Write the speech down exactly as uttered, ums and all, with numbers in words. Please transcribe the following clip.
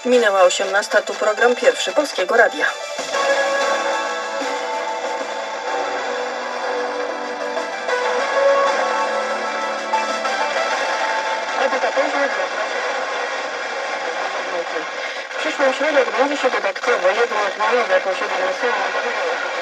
Minęła osiemnasta, tu program pierwszy Polskiego Radia. W przyszłą środę odbędzie się dodatkowo jedno dniowe posiedzenie Sejmu.